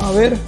A ver.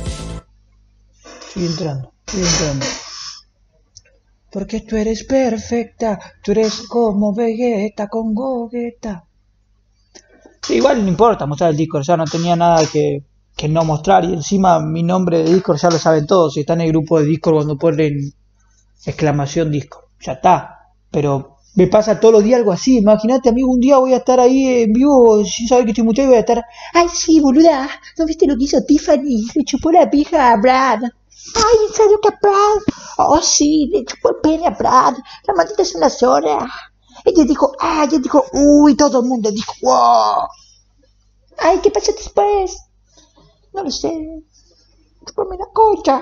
Sigue entrando, sigue entrando. Porque tú eres perfecta, tú eres como Vegeta con Gogeta. Sí, igual no importa mostrar el Discord, ya no tenía nada que no mostrar. Y encima mi nombre de Discord ya lo saben todos. Si está en el grupo de Discord cuando ponen exclamación Discord, ya está. Pero me pasa todos los días algo así. Imagínate, amigo, un día voy a estar ahí en vivo sin saber que estoy muchacho y voy a estar. Ay, sí, boluda, ¿no viste lo que hizo Tiffany? Le chupó la pija a Brad. Ay, ¿en serio que Brad? Oh, sí, le chupó el pene a Brad. La maldita es una zorra. Ella dijo, ella dijo, uy, todo el mundo dijo, wow. Ay, ¿qué pasó después? No lo sé. Chupame la concha.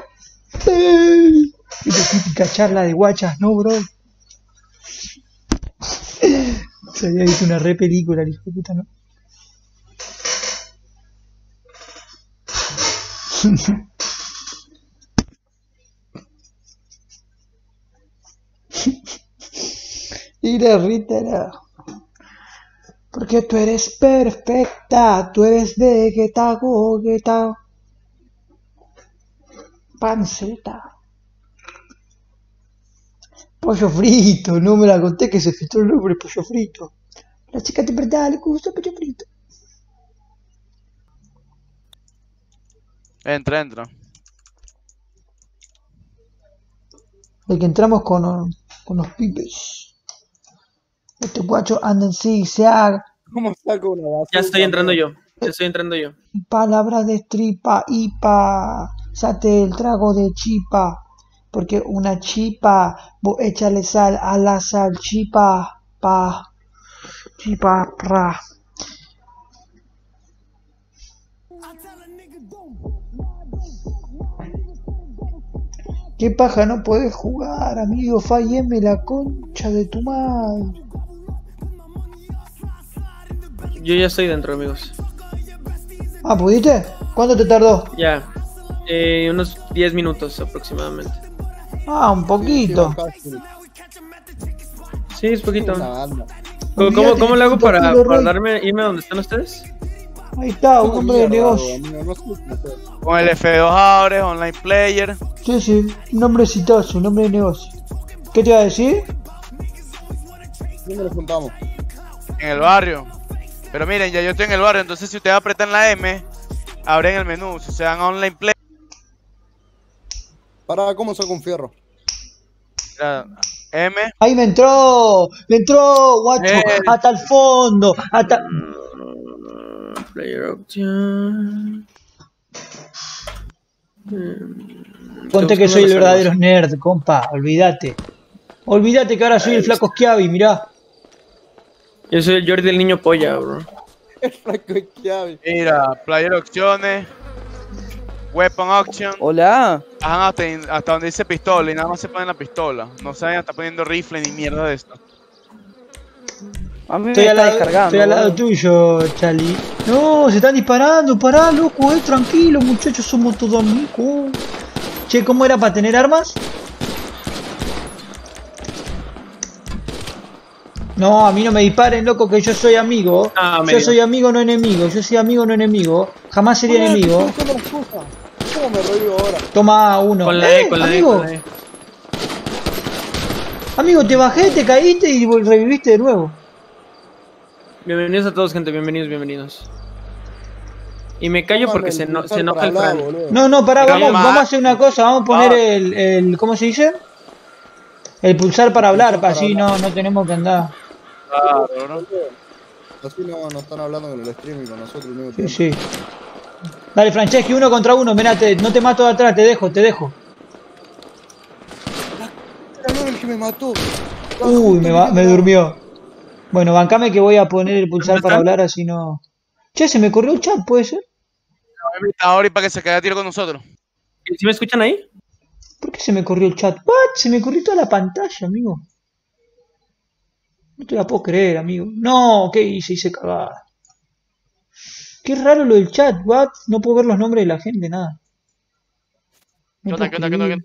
Esta típica charla de guachas, ¿no, bro? Se había visto una re película, el hijo de puta, ¿no? Y la Rita era... Porque tú eres perfecta, tú eres Vegeta, Gogeta, panceta. Pollo frito, no me la conté que se filtró el nombre pollo frito. La chica de verdad le gusta pollo frito. Entra. De que entramos con los pibes. Este guacho anda en zigzag. ¿Cómo saco una basura? Ya estoy entrando yo. Ya estoy entrando yo. Palabras de tripa, ipa. Sate el trago de chipa. Porque una chipa, vos échale sal a la salchipa, pa. Chipa, pra. ¿Qué paja no podés jugar, amigo? Falleme la concha de tu madre. Yo ya estoy dentro, amigos. Ah, ¿pudiste? ¿Cuánto te tardó? Ya. Unos 10 minutos aproximadamente. Ah, un poquito. Sí, es poquito. Una banda. ¿Cómo le hago para irme a donde están ustedes? Ahí está, un hombre de negocio. Con el F2 Aures, Online Player. Sí, un hombre exitoso, un hombre de negocio. ¿Qué te iba a decir? ¿Dónde nos juntamos? En el barrio. Pero miren, ya yo estoy en el barrio, entonces si ustedes apretan la M, abren el menú, si se dan a Online Player. ¿Cómo saco un fierro? M. Ahí me entró, guacho, hasta el fondo, hasta... Player option. Ponte que soy el verdadero nerd, compa, olvídate. Olvídate que ahora soy el flaco Schiavi, mirá. Yo soy el Jordi del niño polla, bro. El flaco Schiavi. Mira, player opciones, weapon option. Hola. Bajan hasta donde dice pistola y nada más se ponen la pistola. No saben hasta poniendo rifle ni mierda de esto. A mí Estoy al lado tuyo, Charlie. No, se están disparando, pará, loco, tranquilo, muchachos, somos todos amigos. Che, ¿cómo era para tener armas? No, a mí no me disparen, loco, que yo soy amigo. Yo soy amigo, no enemigo. Yo soy amigo, no enemigo. Jamás sería enemigo. ¿Cómo me revivo ahora? Toma uno. Con la E, con la amigo. E. Amigo, te bajé, te caíste y reviviste de nuevo. Bienvenidos a todos, gente. Bienvenidos. Y me callo porque se enoja el Fran. No, pará, vamos a hacer una cosa. Vamos a poner el ¿cómo se dice? El pulsar para hablar, para así no tenemos que andar. Así no están hablando con el stream y con nosotros al mismo tiempo. Sí. Dale, Franceschi, 1 contra 1, mirate, no te mato de atrás, te dejo. El que me mató. Uy, me durmió. Bueno, bancame que voy a poner el pulsar para hablar, así no... Che, se me corrió el chat, ¿puede ser? Ahora y para que se caiga a tiro con nosotros. ¿Sí me escuchan ahí? ¿Por qué se me corrió el chat? ¿What? Se me corrió toda la pantalla, amigo. No te la puedo creer, amigo. No, ¿qué hice cagada? Qué raro lo del chat, what? No puedo ver los nombres de la gente, nada. ¿Qué onda?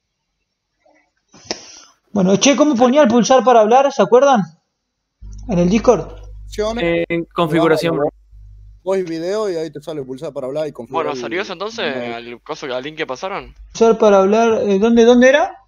Bueno, che, ¿cómo ponía el pulsar para hablar? ¿Se acuerdan? En el Discord. En configuración, bro. voz y video y ahí te sale pulsar para hablar y configurar. Bueno, ¿salió eso entonces? ¿Al link que pasaron? Usar para hablar, ¿dónde era?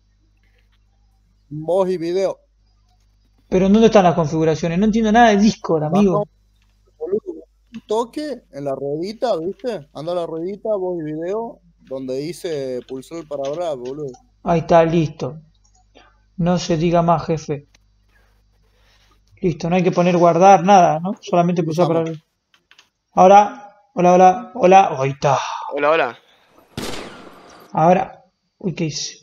Voz y video. Pero ¿en dónde están las configuraciones? No entiendo nada de Discord, amigo. Boludo, un toque en la ruedita, ¿viste? Anda la ruedita, voz y video, donde dice pulsar para hablar, boludo. Ahí está, listo. No se diga más, jefe. Listo, no hay que poner guardar, nada, ¿no? Solamente pulsar para hablar. Ahora, hola. Ahí está. Hola. Ahora, uy, ¿qué hice?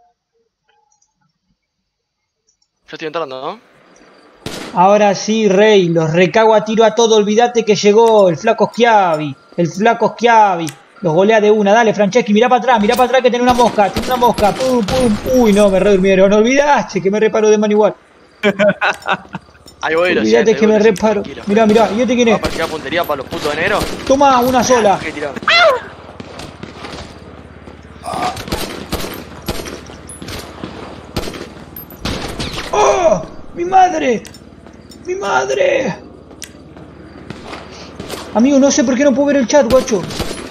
Yo estoy entrando, ¿no? Ahora sí, rey, los recago a tiro a todo, olvídate que llegó el flaco Schiavi, los golea de una, dale Franceschi, mirá para atrás que tiene una mosca, pum, uy no, me redurmieron, no olvidaste que me reparo de mano igual. Ahí voy, olvídate que me reparo, mirá, ¿y este quién es? ¿Va a partir puntería para los putos de enero? Toma, una sola. ¡Oh! ¡Mi madre! Amigo, no sé por qué no puedo ver el chat, guacho.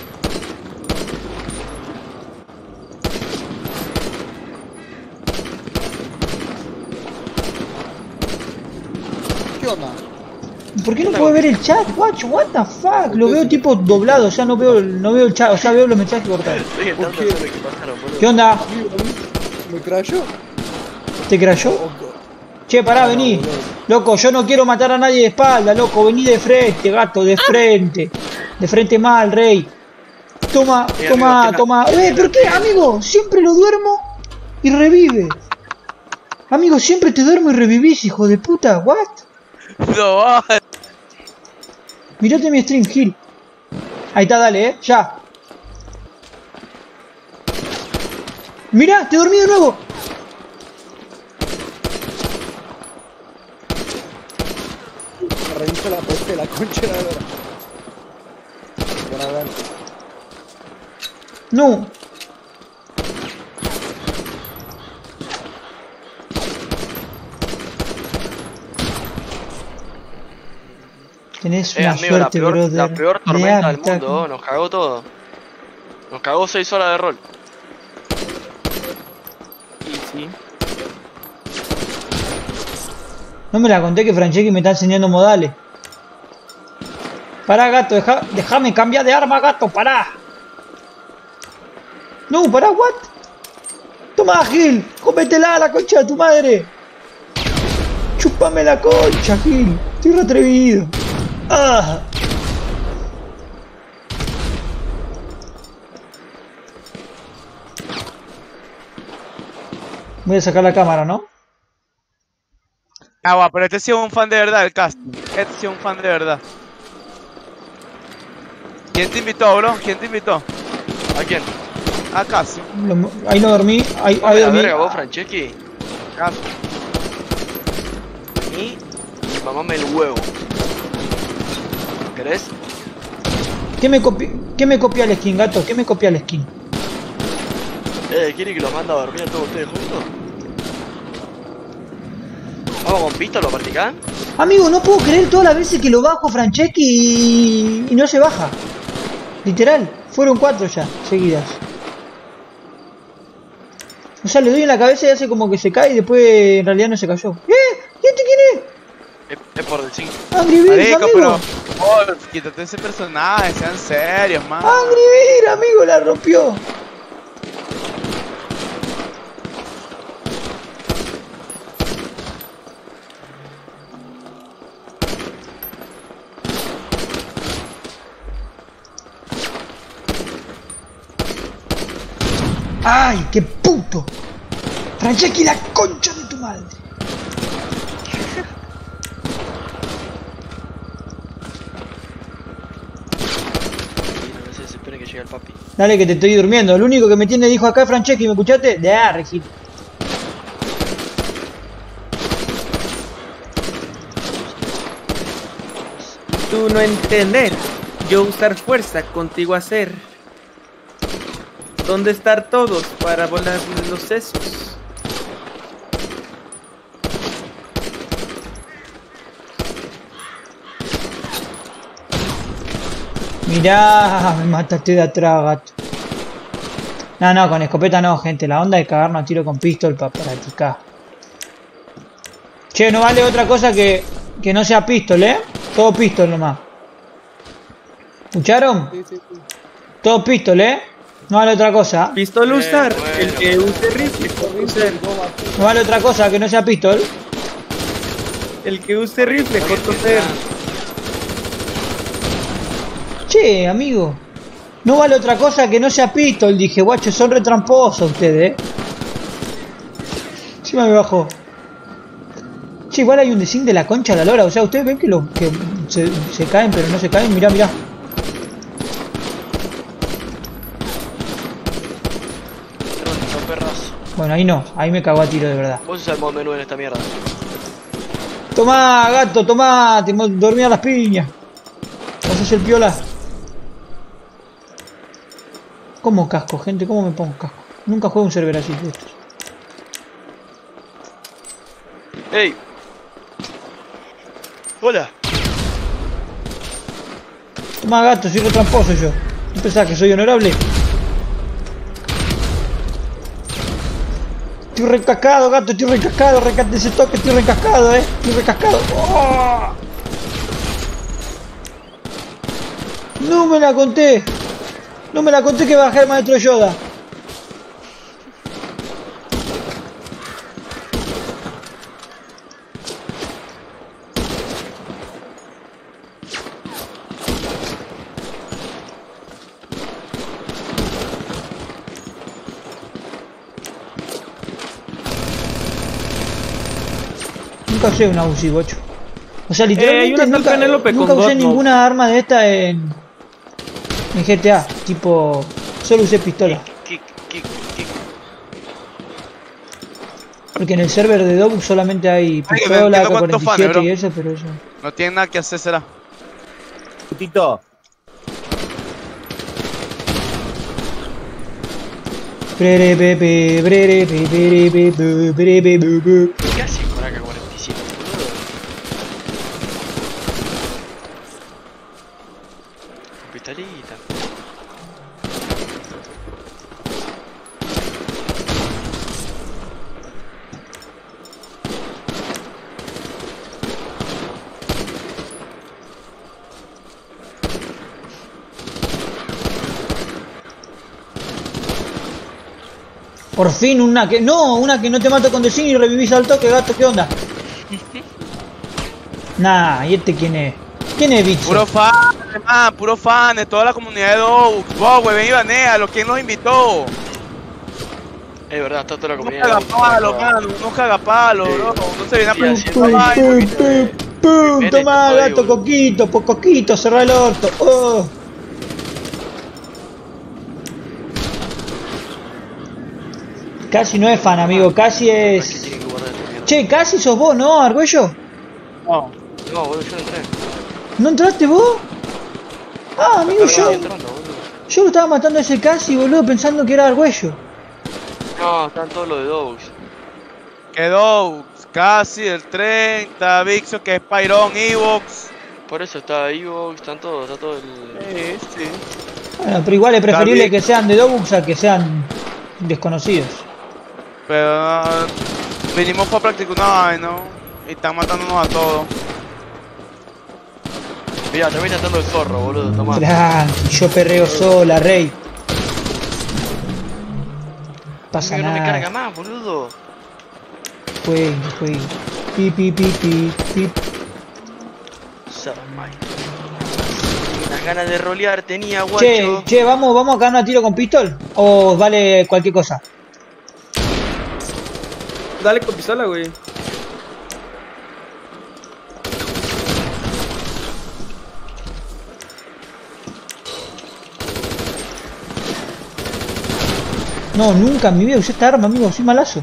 ¿Qué onda? ¿Por qué no puedo ver el chat, guacho? What the fuck? Lo veo tipo doblado, o sea, no veo el chat, o sea, veo los mensajes cortados. ¿Qué onda? ¿Me crashó? ¿Te crashó? Che, pará, vení. Loco, yo no quiero matar a nadie de espalda, loco. Vení de frente, gato, de frente. De frente mal, rey. Toma. ¿Por qué, amigo? Siempre lo duermo y revive. Amigo, siempre te duermo y revivís, hijo de puta. ¿What? No, Mirate mi stream, Gil. Ahí está, dale, ya. Mirá, te dormí de nuevo. Revisa la peste, la concha de la verdad. Buena, buena. No. Tenés una amigo, suerte, brother. la peor tormenta del mundo, nos cagó todo. Nos cagó 6 horas de rol. Y sí. No me la conté que Franceschi me está enseñando modales. Pará, gato, déjame cambiar de arma, gato, pará. No, pará, what? Toma, Gil, cómetela, la concha de tu madre. Chúpame la concha, Gil. Estoy re atrevido. Ah. Voy a sacar la cámara, ¿no? Agua, pero este sí es un fan de verdad del cast. Este sí es un fan de verdad. ¿Quién te invitó, bro? ¿Quién te invitó? ¿A quién? A Casi. Ahí no dormí. Ahí dormí. Verga, vos, Franceschi. Casi. Y mamame el huevo. ¿Querés? ¿Qué me copia el skin, gato? ¿Qué me copia el skin? ¿Quiere que los manda a dormir a todos ustedes juntos? ¿Vamos con pista, lo practican? Amigo, no puedo creer todas las veces que lo bajo Franceschi y no se baja. Literal, fueron 4 ya, seguidas. O sea, le doy en la cabeza y hace como que se cae y después en realidad no se cayó. ¿Y este quién es? Es por el 5. Angry Birds, Marico, amigo. pero... Oh, quítate ese personaje, sean serios, man. Angry Birds, amigo, la rompió. ¡Ay, qué puto! Franceschi, la concha de tu madre. No se desesperen que llegue el papi. Dale que te estoy durmiendo. Lo único que me tiene dijo acá Franceschi, ¿me escuchaste? De Regil. Tú no entender, yo usar fuerza, contigo hacer. ¿Dónde estar todos para volar los sesos? Mirá, me mataste de atrás, gato. No, con escopeta no, gente. La onda es cagarnos a tiro con pistol para practicar. Che, no vale otra cosa que no sea pistol, Todo pistol nomás. ¿Escucharon? Sí. Todo pistol, No vale otra cosa. Pistol usar. Bueno. El que use rifle. Usar. No vale otra cosa que no sea pistol. El que use rifle, corto ser. Che, amigo. No vale otra cosa que no sea pistol. Dije, guacho, son retramposos ustedes, Encima me bajó. Che, igual hay un design de la concha de la lora. O sea, ustedes ven que se caen, pero no se caen. Mirá. Bueno, ahí no. Ahí me cagó a tiro de verdad. Vos usás el modo menú en esta mierda. Tomá, gato, tomá. Te dormí a las piñas. ¿Haces el piola? ¿Cómo casco, gente? ¿Cómo me pongo casco? Nunca juego un server así de estos. ¡Ey! ¡Hola! Tomá, gato, soy retramposo yo. ¿No pensás que soy honorable? Estoy recascado, gato, estoy recascado. Recate ese toque, estoy recascado, Estoy recascado. ¡Oh! No me la conté. No me la conté que bajé el maestro Yoda. Nunca usé una UCI, bocho. O sea, literalmente nunca usé ninguna arma de esta en GTA. Tipo, solo usé pistola. Kick. Porque en el server de Dog solamente hay pistola, K-47 y eso, pero eso. No tiene nada que hacer, será. Putito. ¿Qué haces con AK-47, boludo? Pistolita. Por fin una que no te mato con design y revivís al toque, gato, ¿qué onda? Nah, ¿y este quién es? ¿Quién es, bicho? Puro fan, man, puro fan de toda la comunidad de Dog. Wow, ven y banéalo, ¿quién los invitó? Es verdad, está toda la Unos comunidad. cagapalos, mano, unos cagapalos, bro. No se viene a Sí, ¡Pum! Tomá, gato, coquito, por coquito, cerrá el orto. Oh. Casi no es fan, amigo, casi es... Che, casi sos vos, ¿no, Argüello? No. No, boludo, yo no entré. ¿No entraste vos? Ah, amigo, yo lo estaba matando a ese casi, boludo, pensando que era Argüello. No, están todos los de Dogs. Quedó casi el 30, Vixo, que es Pyron, Evox. Por eso está Evox, están todos, está todo el... Sí. Bueno, pero igual es preferible que sean de Dobux a que sean desconocidos. Pero vinimos para practicar una vaina, ¿no? Y están matándonos a todos. Mira, te voy tratando el zorro, boludo, tomá. Tranqui, yo perreo sola, rey. Pasa No me nada. carga más, boludo. Juegue. Pi. Sarmai. Unas ganas de rolear tenía, guacho. Che, vamos a caernos a tiro con pistol. O vale cualquier cosa. Dale con pistola, güey. No, nunca en mi vida usé esta arma, amigo, soy malazo.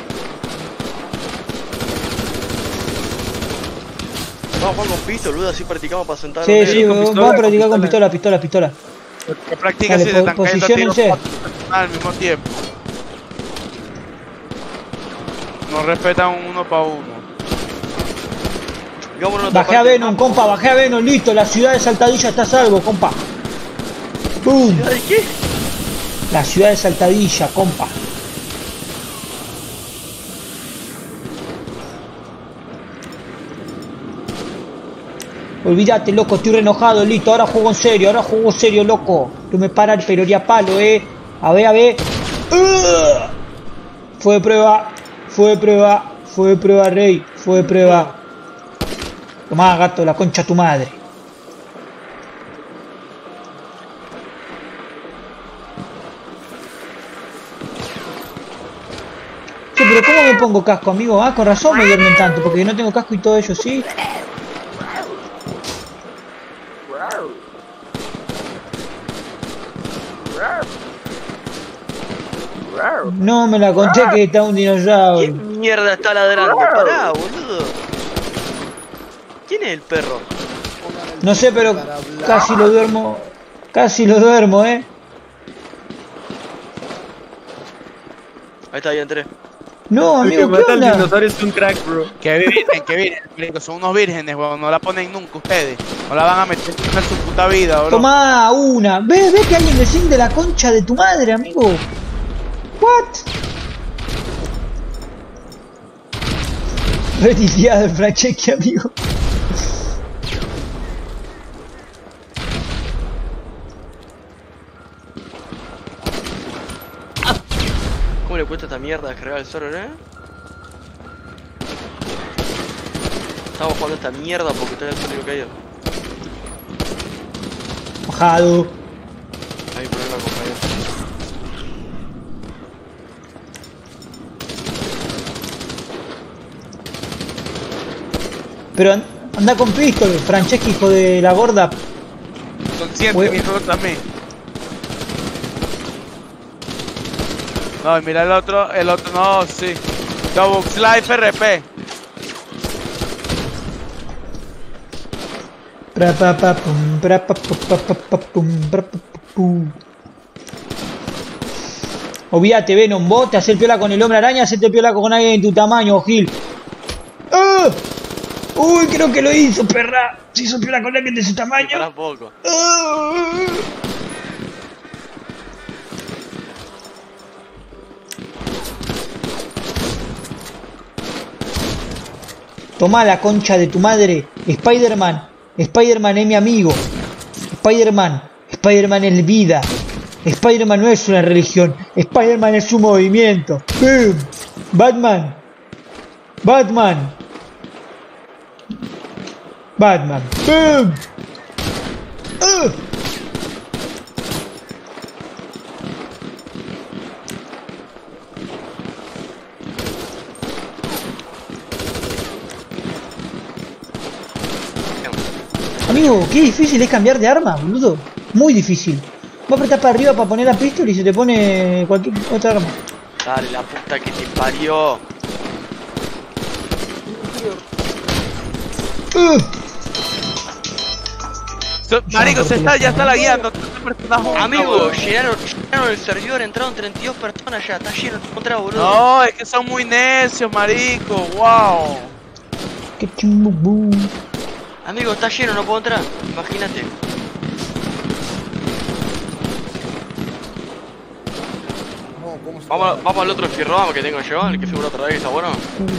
Vamos a jugar con pistol, boludo, así practicamos para sentar. Sí, con vamos pistola, a practicar con con pistola. Que practica Dale, si te están cayendo tiros posiciónense. al mismo tiempo. No respetan uno para uno. Vámonos a otra Bajé a parte. Venom, compa, bajé a Venom, listo, la ciudad de Saltadilla está a salvo, compa. ¡Pum! ¿Ciudad de qué? La ciudad de Saltadilla, compa. Olvídate, loco, estoy re enojado, listo, ahora juego en serio, loco. Tú me paras el peroría palo, A ver. Fue de prueba, rey, fue de prueba. Tomá, gato, la concha a tu madre. Sí, pero ¿cómo me pongo casco, amigo? Ah, con razón me duermen tanto, porque no tengo casco y todo eso, ¿sí? No me la conté que está un dinosaurio. ¿Quién mierda está ladrando? Pará, boludo. ¿Quién es el perro? No sé, pero casi lo duermo. Casi lo duermo, Ahí está, ya entré. No, amigo, ¿qué mata al onda? dinosaurio es un crack, bro. Que virgen, son unos vírgenes, weón. No la ponen nunca ustedes. No la van a meter en su puta vida, bro. Tomá una. Ve que alguien desciende la concha de tu madre, amigo. What? Reticiado el Franceschi, amigo. ¿Cómo le cuesta esta mierda descargar el server, Estamos jugando esta mierda porque está el server caído. Bajado. Hay problema, compañero. Pero anda con pistol, Franceschi, hijo de la gorda. Consciente, mi hijo también. No, y mira el otro no, sí. Double Life RP. Olvídate, Venom, vos te haces piola con el hombre araña, hacete piola con alguien de tu tamaño, Gil. ¡Ah! Uy, creo que lo hizo, perra. Se hizo piola con alguien de su tamaño. Pará un poco. Tomá la concha de tu madre. Spider-Man. Spider-Man es mi amigo. Spider-Man. Spider-Man es vida. Spider-Man no es una religión. Spider-Man es un movimiento. ¡Boom! Batman. Batman. Batman. ¡Boom! Amigo, qué difícil es cambiar de arma, boludo. Muy difícil. Vos apretás para arriba para poner la pistola y se te pone cualquier otra arma. Dale, la puta que te parió. Marico, ya está lagueando. Amigo, llenaron el servidor, entraron 32 personas ya, está lleno, te encontrás, boludo. No, es que son muy necios, marico. Wow. Qué chimbubu. Amigo, está lleno, no puedo entrar. Imagínate. No, ¿cómo se Vamos al otro firroam que tengo yo, el que figura otra vez, que está bueno.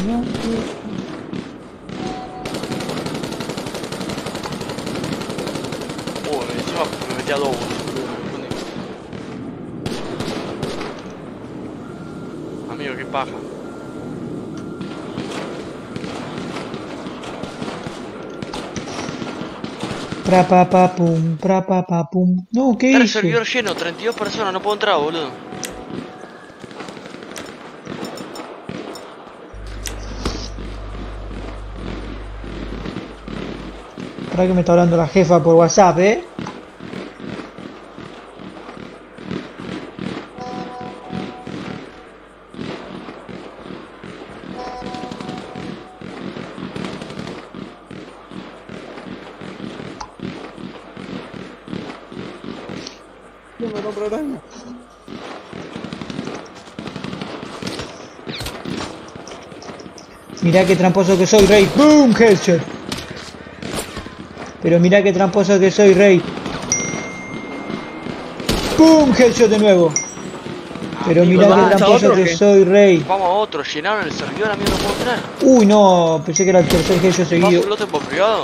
Encima me metí a dos. Amigo, qué paja. Pum. No, ¿qué Está el hice? servidor lleno, 32 personas, no puedo entrar, boludo. Para que me está hablando la jefa por WhatsApp, me compra araña? Mirá qué tramposo que soy, Rey. ¡Boom! Headshot. Pero mirá qué tramposo que soy, Rey. ¡Pum! Headshot de nuevo. Pero Amigo, mirá ¿vamos qué a tramposo otro o que qué? soy, rey. Vamos a otro, llenaron el servidor, amigo, no puedo entrar. Uy, no, pensé que era el tercer headshot seguido. ¿Vamos otro por privado?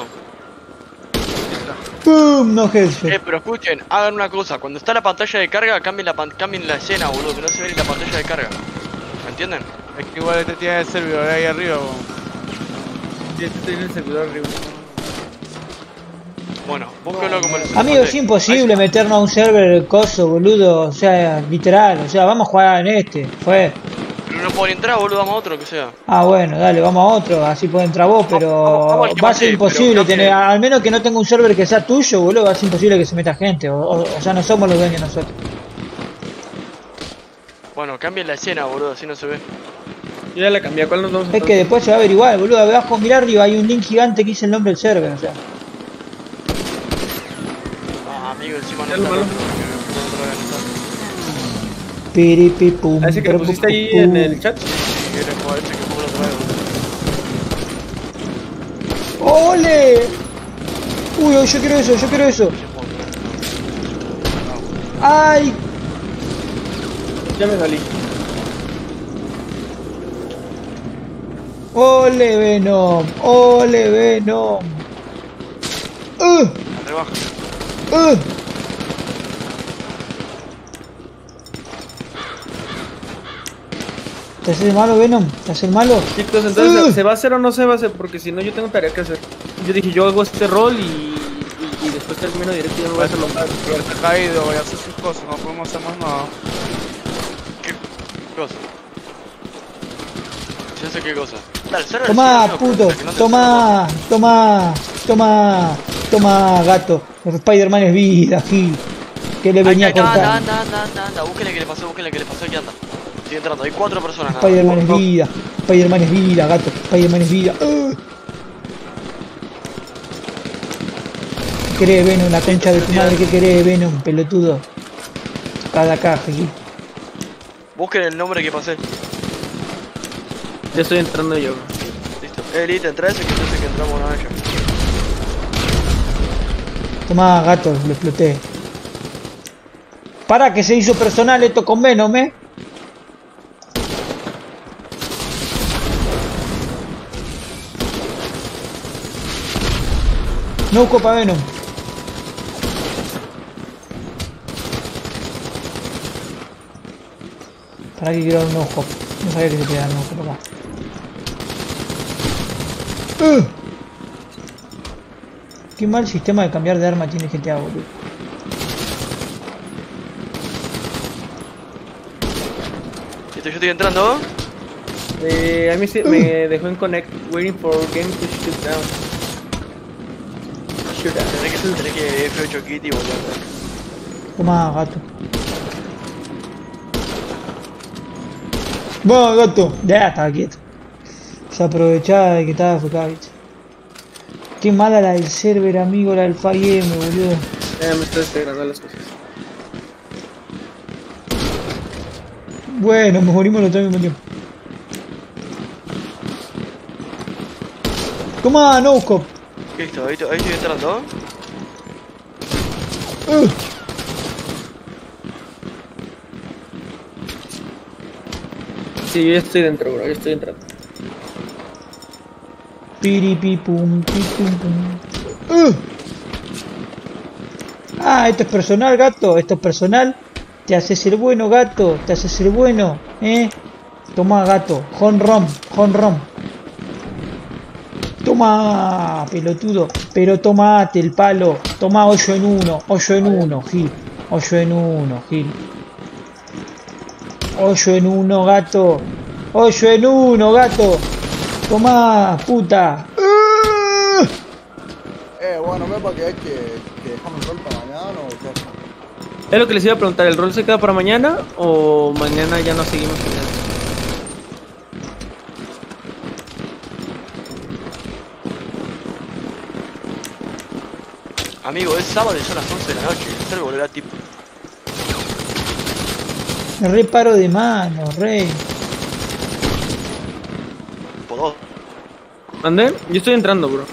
¡Pum! No headshot. Pero escuchen, hagan una cosa, cuando está la pantalla de carga, cambien la escena, boludo, que no se ve ni la pantalla de carga. ¿Me entienden? Es que igual este tiene el servidor ahí arriba, weón. Ya estoy en el servidor arriba. Bueno, búsquenlo como les Amigo, es imposible meternos a un server coso, boludo. O sea, literal. O sea, vamos a jugar en este. Fue. Pero no pueden entrar, boludo, vamos a otro que sea. Ah, bueno, dale, vamos a otro. Así puede entrar vos, pero Vamos al que va a ser maté, imposible pero tener. cambie. Al menos que no tenga un server que sea tuyo, boludo. Va a ser imposible que se meta gente. O sea, no somos los dueños nosotros. Bueno, cambien la escena, boludo, así no se ve. Yo ya la cambié, ¿a cuál nos vamos a Es que después se va a averiguar, boludo. Abajo, mirá arriba, hay un link gigante que dice el nombre del server. O sea, Ah, amigo, encima no Ya está lo malo. piripipum. ¿A ese que lo pusiste ahí en el chat? ¿Quieres jugar ese que pongo la otra vez? ¡Ole! Uy, yo quiero eso, yo quiero eso. ¡Ay! Ya me salí. ¡Ole, Venom! ¡Ole, Venom! Rebaja. ¿Te haces el malo, Venom? ¿Te haces el malo? Chicos, entonces, ¿se va a hacer o no se va a hacer? Porque si no, yo tengo tarea que hacer. Yo dije, yo hago este rol y después termino directo y ya me voy a hacer lo más. Pero está caído, voy a hacer sus cosas, no podemos hacer más nada. ¿Qué cosa? Yo sé qué cosa. Dale, cerra el Tomá, cielo, puto. que no te Tomá, tomá, tomá, tomá, gato. Spider-Man es vida, Gil. Que le venía a cortar. anda. Búsquenle qué le pasó, aquí anda. Sigue entrando, hay 4 personas nada más. Spider-Man es vida. Spider-Man es vida, gato. Spider-Man es vida. ¿Qué querés, Venom? La concha de tu madre, ¿qué querés, Venom? Pelotudo. Cada caja, Gil. Busquen el nombre que pasé. Ya estoy entrando yo. Listo. Elite, entra ese que yo sé que entramos una vez ya. Tomá, gato, lo exploté. Para que se hizo personal esto con Venom, No copa Venom. Para que quiero dar un ojo. No sabía que se podía dar un ojo, papá. Qué mal sistema de cambiar de arma tiene GTA, boludo. Listo, yo estoy entrando. A mí me dejó en connect, waiting for game to shoot down. Shoot down. Tenés que F8 kit y volver. Toma, gato. Va, gato. Ya estaba quieto. Se aprovechaba de que estaba enfocado, ¿viste? Qué mala la del server, amigo, la del FAIM, boludo. Me estoy descargando las cosas. Bueno, nos morimos los tres al mismo tiempo. Toma, no scope. Listo, ahí estoy entrando. Sí, yo ya estoy dentro, bro, ya estoy entrando. Piripipum, pipum, pum. Ah, esto es personal, gato. Esto es personal. Te haces el bueno, gato. Te haces el bueno, Toma, gato. Honrom. Toma, pelotudo. Pero tomate el palo. Toma 8 en 1. 8 en 1, Gil. 8 en 1, Gil. 8 en 1, gato. 8 en 1, gato. Toma, puta. Bueno, me para que hay que dejarme el rol para mañana o qué. Es lo que les iba a preguntar, ¿el rol se queda para mañana o mañana ya no seguimos con él? Amigo, es sábado y son las 11 de la noche. El server volverá tipo. Reparo de mano, rey. Por 2. ¿Andé? Yo estoy entrando, bro.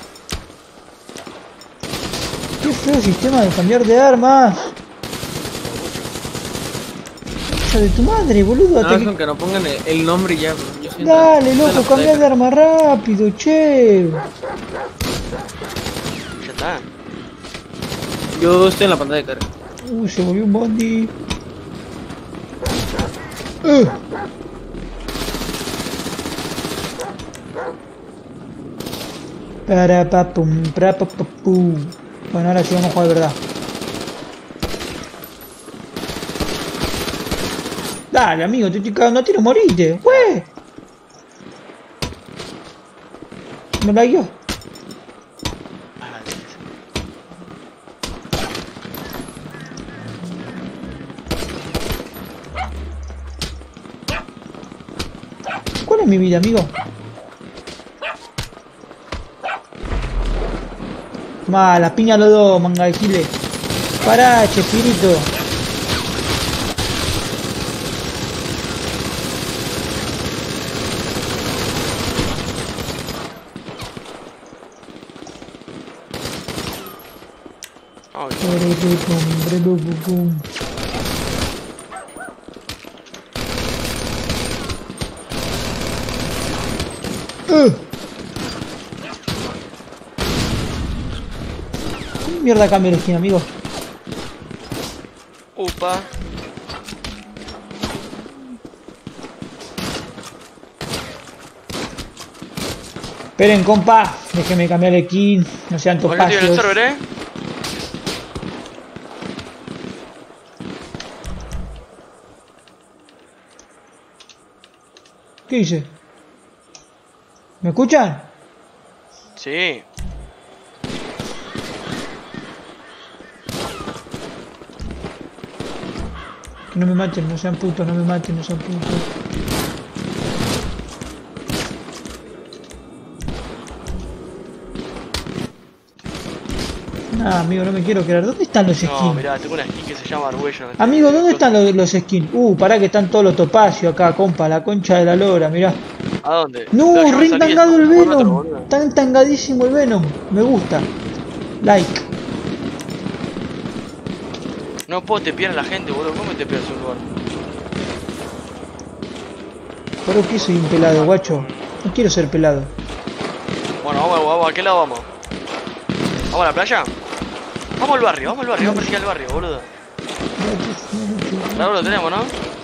Qué feo sistema de cambiar de armas. concha de tu madre, boludo. No, con que no pongan el nombre y ya, bro. Yo siento- Dale, la loco, pantalla cambia de arma rápido, che. Ya está. Yo estoy en la pantalla de carga. Se movió un bondi. Para papum, para papapum. Bueno, ahora sí vamos a jugar de verdad. Dale, amigo, te estoy cagando a tiro, morite. ¡Wey! Me la guió. ¿Cuál es mi vida, amigo? Ma, la piña los dos, manga de gile. Pará, Chespirito. Mierda, cambio de esquina, amigo. Upa. Esperen, compa. Déjeme cambiar el skin. No sean Bueno, tío, en el topacios. server, ¿Qué hice? ¿Me escuchan? Sí. Que no me maten, no sean putos, no me maten, no sean putos. Nah, amigo, no me quiero quedar. ¿Dónde están los skins? No, mirá, tengo una skin que se llama Arguello. Amigo, ¿dónde están los skins? Pará que están todos los topacios acá, compa, la concha de la lora, mirá. ¿A dónde? No, yo me re salí, entangado el estamos con otro, Venom. boludo. Está entangadísimo el Venom. Me gusta. Like. No puedo tepear a la gente, boludo. ¿Cómo te pegas un lugar? ¿Pero qué soy un pelado, guacho? No quiero ser pelado. Bueno, vamos, ¿a qué lado vamos? ¿Vamos a la playa? Vamos al barrio, vamos a perseguir al barrio, boludo. Claro, lo tenemos, ¿no?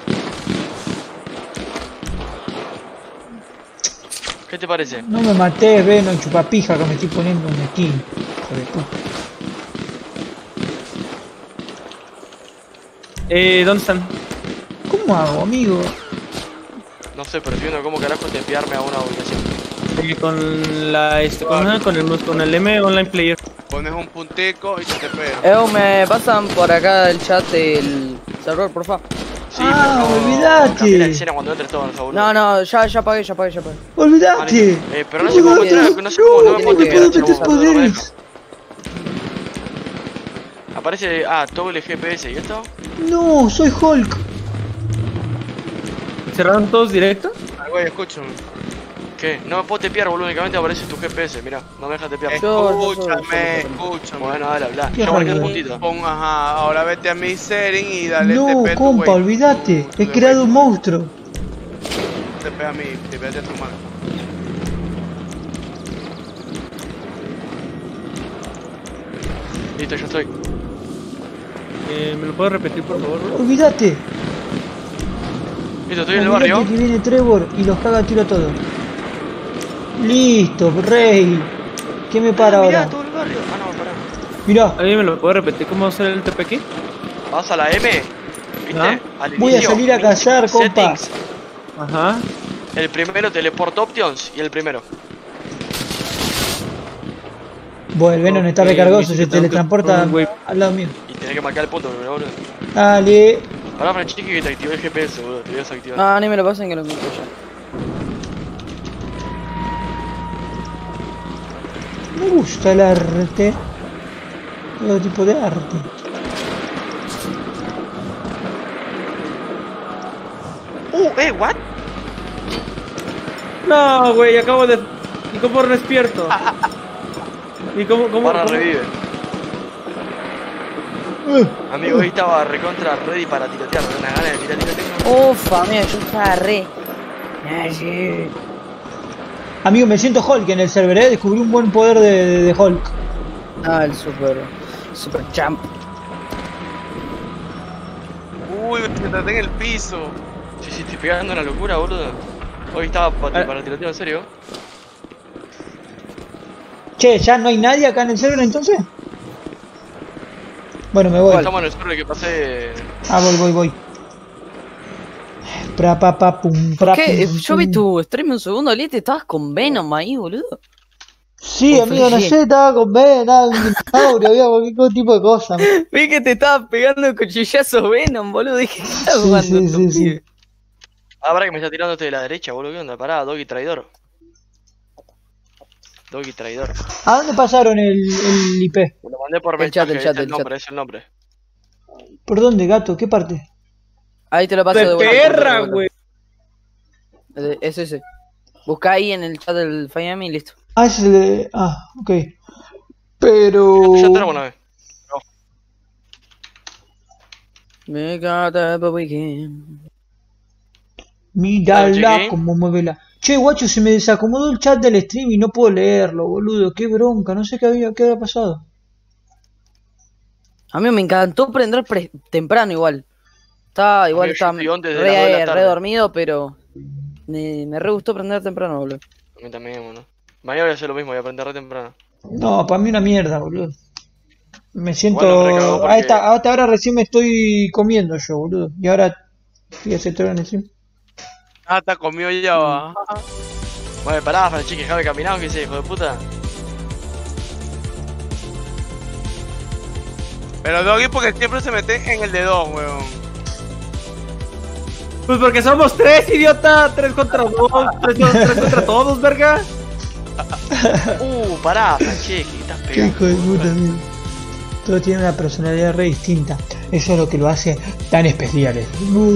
¿Qué te parece? No me matés, Venom, chupapija, que me estoy poniendo un skin. Hijo de puta. ¿Dónde están? ¿Cómo hago, amigo? No sé, pero estoy viendo cómo carajo tepearme a una ubicación. Con la con el M Online Player. Pones un puntico y se te pega. Me pasan por acá el chat del server, por favor. Sí, Ah, pero olvidate. cambia la escena cuando entres todos, boludo. No, ya pagué. ¡Olvidate! Pero no sé cómo entrar, no sé cómo, no me puedo puedo tepear, meter chabón, boludo, no me poderes. deja. Aparece, doble GPS, ¿y esto? No, soy Hulk. ¿Cerraron todos directo? Ay, güey, escúchame. ¿Qué? No me puedo tepear, boludo, únicamente aparece tu GPS, mirá, no me deja tepear. Escúchame. Bueno, dale, habla. Qué Yo marqué el raro. puntito. Pon, ajá, ahora vete a mi setting y dale No, TP a tu compa, güey. olvídate. Tu He creado un güey. monstruo. TP a mí, TP a tu mano. Listo, ya estoy. ¿Me lo puedes repetir, por favor, bro? Olvídate. Listo, estoy en el Olvídate barrio. que viene Trevor y los caga a tiro a todos. Listo, rey. ¿Qué me para Mirá, ahora? todo el barrio. Ah, no, pará. Mirá, ¿Alguien me lo puede repetir cómo hacer el TP aquí? Vas a la M, ¿viste? ¿Ah? Al voy a inicio, salir a cazar, compa. settings. Ajá. El primero, teleport options y el primero. Bueno, el Venom está Ok, recargoso, dice se que tengo que teletransporta poner un wave. al lado mío. Y tenés que marcar el punto, boludo. Dale. Ahora, Franchiqui, que te activó el GPS, boludo. Te voy a desactivar. No, ni me lo pasen que lo encuentro ya. Me gusta el arte. Todo tipo de arte. ¿What? No, güey, acabo de... ¿Y cómo despierto? ¿Y cómo Barra revive. Eh, Amigo, hoy estaba recontra ready para tirotear, me da una gana de tirar. Uf, amigo, yo estaba re. Así. Amigo, me siento Hulk en el server, descubrí un buen poder de Hulk. Ah, el super champ. Uy, me traté en el piso. Sí, estoy pegando una locura, boludo. Hoy estaba para tirotear, en serio. Che, ¿ya no hay nadie acá en el server entonces? Bueno, me voy. Estamos en el server que pasé. Ah, voy. ¿Qué? Yo vi tu stream un segundo, Liete, estabas con Venom ahí, boludo. Sí, amigo, no sé, estaba con Ben, un dinosaurio, había cualquier tipo de cosa. Vi que te estabas pegando cuchillazos Venom, boludo. Dije, ¿qué estás jugando? Sí. Ahora que me está tirando de la derecha, boludo. ¿Qué onda? Pará, Doggy traidor. Doggy traidor. ¿A dónde pasaron el IP? Me lo mandé por mensaje, el chat, es el nombre. ¿Por dónde, gato? ¿Qué parte? Ahí te lo paso ¡De vuelta. perra, güey! Es ese. Busca ahí en el chat del Miami y listo. Ah, ese es el de... Ah, ok. Pero... Ya tenemos una vez. Me got up a weekend. Mírala como muévela. Che, guacho, se me desacomodó el chat del stream y no puedo leerlo, boludo. Qué bronca, no sé qué había pasado. A mí me encantó prender temprano igual. Estaba re dormido, pero me re gustó prender temprano, boludo. A mí también, boludo. Mañana voy a hacer lo mismo, voy a aprender re temprano. No, para mí una mierda, boludo. Me siento... Bueno, porque... a esta hora recién me estoy comiendo yo, boludo. Y ahora... Fíjate, estoy en el stream. Ah, está comido ya, va. Bueno, pará, Franchique, déjame caminar, ¿qué sé, hijo de puta? Pero Doggy porque siempre se mete en el de dos, weón. Pues porque somos tres, idiota. 3 contra 2. 3 contra todos, verga. Pará, Franchique, ¿qué estás Qué pegando? hijo de puta, amigo. Todo tiene una personalidad re distinta. Eso es lo que lo hace tan especiales.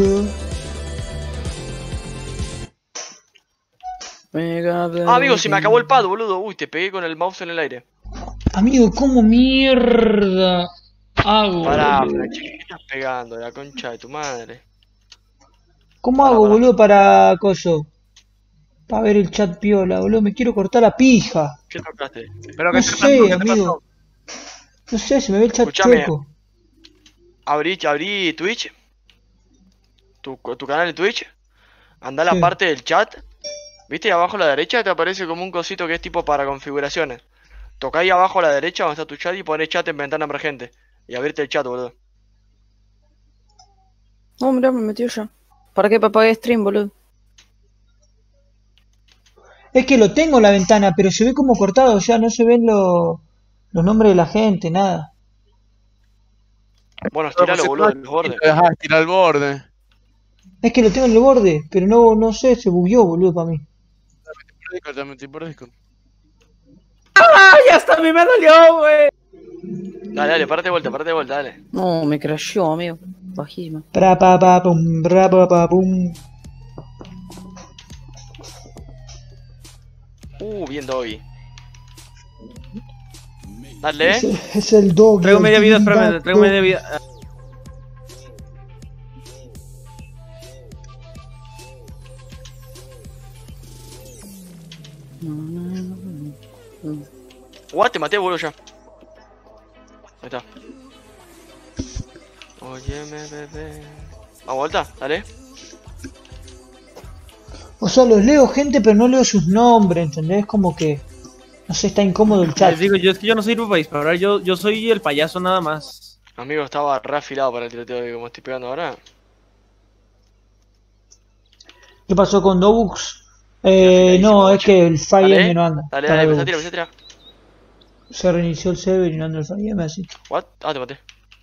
Amigo, se me acabó el pad, boludo. Uy, te pegué con el mouse en el aire. Amigo, ¿cómo mierda hago? Pará, boludo? Franchique, ¿qué estás pegando? La concha de tu madre. ¿Cómo hago, boludo, para coso? Para ver el chat piola, boludo. Me quiero cortar la pija. ¿Qué tocaste? Pero No ¿qué te pasó? ¿Qué sé, te amigo. No sé, se me ve el chat Escuchame. chueco. Abrí Twitch. Tu canal de Twitch. Anda a la Sí. parte del chat. ¿Viste? Abajo a la derecha te aparece como un cosito que es tipo para configuraciones. Toca ahí abajo a la derecha donde está tu chat y pones chat en ventana emergente. Y abrirte el chat, boludo. No, mirá, me metió ya. ¿Para qué? Para pagar stream, boludo. Es que lo tengo en la ventana, pero se ve como cortado, o sea, no se ven los nombres de la gente, nada. Bueno, estiralo, boludo, en los bordes. Ajá, tira el borde. Es que lo tengo en el borde, pero no sé, se bugueó, boludo, para mí. Ya metí por disco. ¡Ay, hasta a mí me dolió, güey! Dale, párate de vuelta, dale. No, me crasheó, amigo. Bajísima. Pra pa pa pum, pra pa pa pum. Bien Doggy. Dale. Es el dog. Traigo media vida, espérame, traigo media vida. What, te maté, boludo, ya. Ahí está. Óyeme, bebé. A vuelta, dale. O sea, los leo gente, pero no leo sus nombres, ¿entendés? Como que... No sé, está incómodo el chat. Les digo, es que yo no sirvo para disparar, yo soy el payaso nada más. Amigo, estaba re afilado para el tiroteo de como estoy pegando ahora. ¿Qué pasó con Dobux? No, es que el FireM no anda. Dale, Para empecé a Dobux. tirar. Se reinició el server y no anda el FireM, así que... What? Ah, te maté.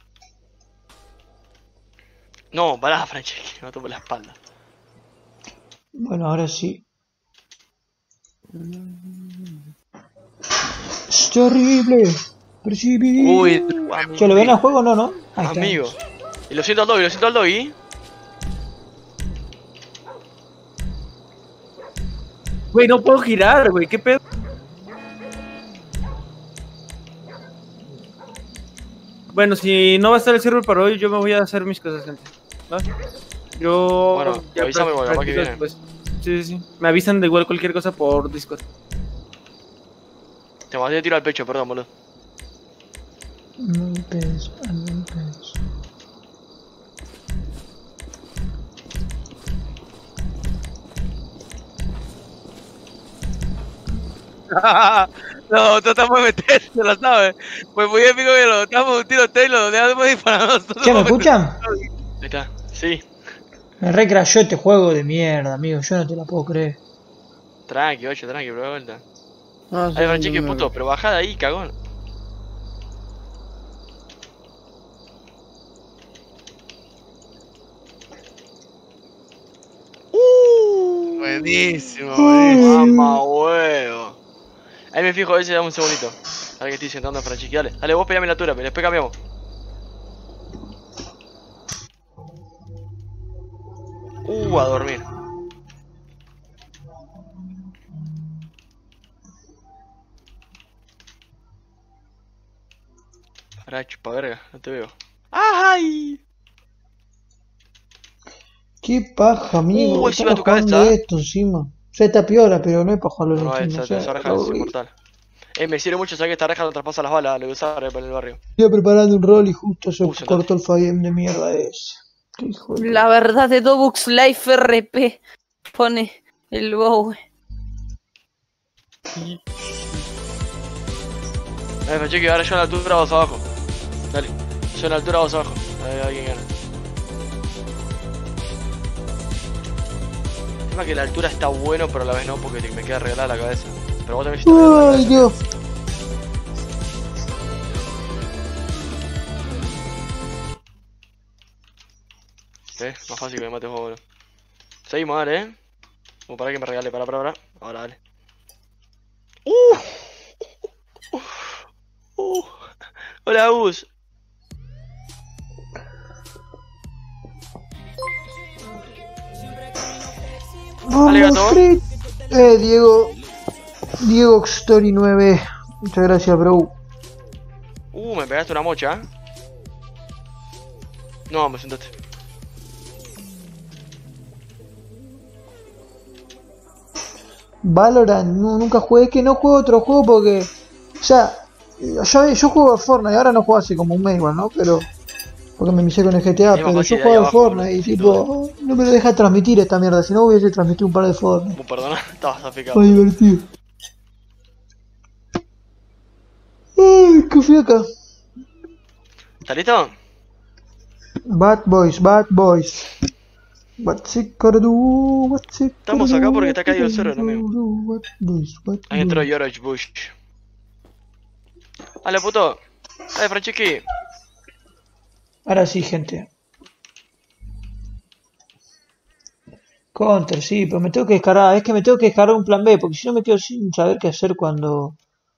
No, pará, Franceschi, me mató por la espalda. Bueno, ahora sí. Es terrible. Percibí. Uy, ¿Que lo ven al juego? No, ¿no? Ahí está. amigo. Y lo siento al doggy, Güey, no puedo girar, güey, qué pedo. Bueno, si no va a estar el server para hoy, yo me voy a hacer mis cosas, gente. ¿Va? Yo... Bueno, ya avísame, bueno, capaz que viene. después. Sí. Me avisan de igual cualquier cosa por Discord. Te mandé tiro al pecho, perdón, boludo. No. No, tratamos de meterse, lo sabes. Pues muy épico que lo damos un tiroteo y lo dejamos disparar nosotros. ¿Qué, me escuchan? Ahí está, sí. Me recrashó este juego de mierda, amigo. Yo no te la puedo creer. Tranqui, 8, tranqui, prueba de vuelta. No, Ay, Franchiqui, puto, pero bajá de ahí, cagón. Buenísimo, Mamá huevo. Ahí me fijo, a ver si dame un segundito. A ver que estoy sentando a Franchiqui, dale. Dale, vos pegame la altura, después cambiamos. A dormir. Pará, chupa verga, no te veo. ¡Ay! Qué paja, amigo. encima tu jugando cabeza. esto encima. O sea, está piola, pero no es para jugarlo No, encima. esa reja es inmortal. Me sirve mucho saber que esta reja no traspasa las balas, le voy a usar en el barrio. Estoy preparando un rol y justo se sentate. cortó el fallem de mierda ese. Qué hijo de... La verdad de Dobux Life RP pone el bow. Franchiqui, ahora yo en la altura, vos abajo. Dale, yo en la altura, vos abajo. Ahí alguien gana. El tema es que la altura está bueno, pero a la vez no, porque me queda regalada la cabeza. Pero vos también estás ¡Ay, Dios! Más fácil que me mate vos, boludo. Seguimos, dale, para que me regale, para. Ahora, dale. Hola, Gus. Dale, gato. Vamos, Fred. Diego Story 9. Muchas gracias, bro. Me pegaste una mocha. No, me sentaste. Valorant, nunca jugué, que no juego otro juego porque, o sea, yo juego a Fortnite, ahora no juego hace como un mes igual, ¿no? Pero, porque me inicié con el GTA, pero yo juego a Fortnite y tipo, no me lo deja transmitir esta mierda, si no hubiese transmitido un par de Fortnite. Perdona, estabas aficado. Fue divertido. Ay, ¿qué fui acá? ¿Estás listo? Bad boys. What's it gonna do? Estamos acá porque está caído el cerro, no amigo. Ahí entró George Bush. Dale, puto. Dale, Franchiqui. Ahora sí, gente. Counter, sí, pero me tengo que descargar. Es que me tengo que descargar un plan B, porque si no me quedo sin saber qué hacer cuando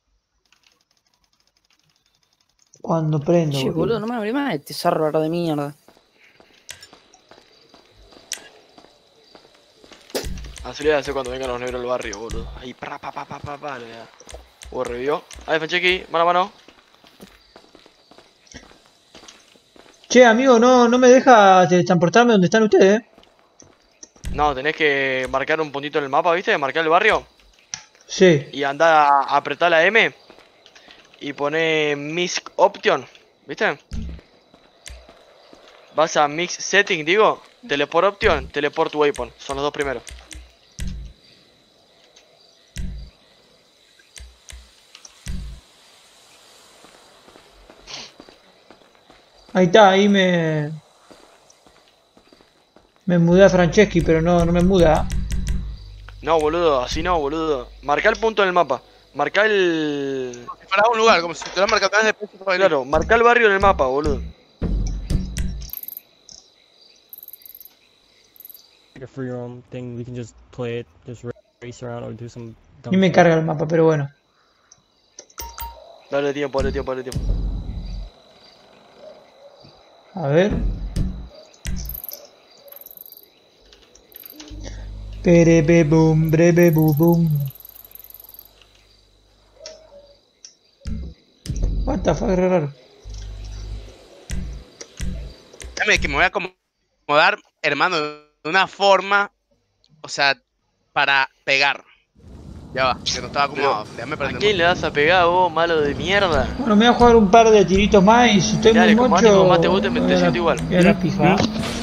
prendo. Che, boludo, no me abrí más este server de mierda. Así le voy a hacer cuando vengan los negros al barrio, boludo. Ahí, pa, le da. Revivió. Dale, Franchiqui, mano a mano. Che, amigo, no me deja transportarme donde están ustedes, No, tenés que marcar un puntito en el mapa, ¿viste? Marcar el barrio. Sí. Y andar a apretar la M. Y poner Mix Option, ¿viste? Vas a Mix Setting, digo. Teleport Option, Teleport Weapon. Son los dos primeros. Ahí está, ahí me mudé a Franceschi, pero no me muda. No, boludo, así no, boludo. Marca el punto en el mapa. Marca el... Para un lugar, como si te lo marcas atrás de peso. Claro, marca el barrio en el mapa, boludo. A free roam thing, we can just play it, just race around or do some dumb Ni me stuff. carga el mapa, pero bueno. Dale tiempo. A ver. Perebe boom, breve boom. What the fuck, raro. Déjame que me voy a acomodar, hermano, de una forma, o sea, para pegar. Ya va, que no estaba acomodado. Déjame ¿A prender. quién le vas a pegar vos, malo de mierda? Bueno, me voy a jugar un par de tiritos más y si estoy Dale, muy combate, mocho... combate, vos te siento igual. Ya la pija.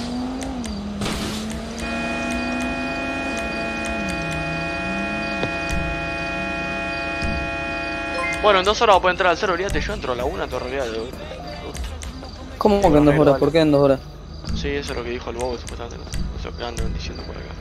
Bueno, en 2 horas puedo entrar al server, olvídate, yo entro a la 1, en realidad. ¿Cómo que en 2 horas? ¿Por qué en 2 horas? Sí, eso es lo que dijo el bobo, supuestamente. Eso que andan diciendo por acá.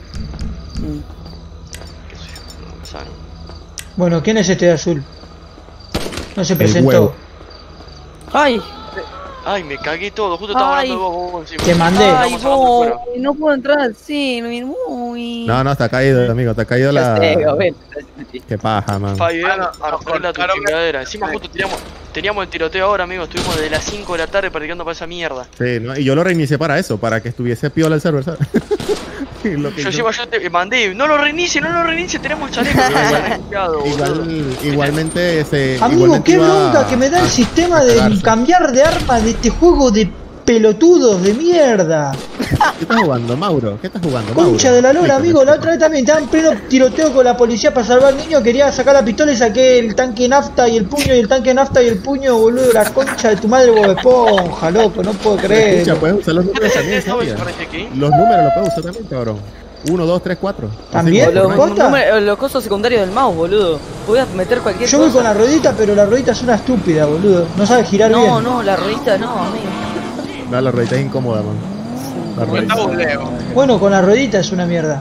Qué sé yo, no me sabe. Bueno, ¿quién es este de azul? No se El presentó. huevo. ¡Ay! Ay, me cagué todo, justo estaba Ay. hablando de vos encima. Te mandé. ¡Ay, Estamos hablando vos! fuera. No puedo entrar al cine, muy... No, está caído, amigo, está caído Ya la... sé, ven. Qué paja, man. Fabi, ven Bueno, a arreglar tu claro que- chingadera. Encima justo teníamos el tiroteo ahora, amigo. Estuvimos desde las 5 de la tarde practicando para esa mierda. Sí, ¿no? Y yo lo reinicié para eso, para que estuviese piola el server, ¿sabes? Y lo que Yo encima yo te mandé, no lo reinicie, tenemos chaleco. Igualmente ese... Amigo, igualmente qué iba bronca que me da el a sistema de cagarse. cambiar de armas de este juego de pelotudos de mierda. ¿Qué estás jugando, Mauro? ¿Qué estás jugando, Mauro? Concha de la lora, Explícame, amigo. La explícame. otra vez también estaba en pleno tiroteo con la policía para salvar al niño. Quería sacar la pistola y saqué el tanque de nafta y el puño, y el tanque de nafta y el puño, boludo. La concha de tu madre, Bob Esponja, loco. No puedo creer. Escucha, puedes usar los números también, ¿sabías? Los números los puedes usar también, cabrón. 1, 2, 3, 4. ¿También? Los, ¿Posta? los cosos secundarios del mouse, boludo. Voy a meter cualquier Yo cosa. voy con la ruedita, pero la ruedita es una estúpida, boludo. No sabe girar bien. No, no, la ruedita no, amigo. No, la ruedita es incómoda, man. La ruedita. Está bubleo. Bueno, con la ruedita es una mierda.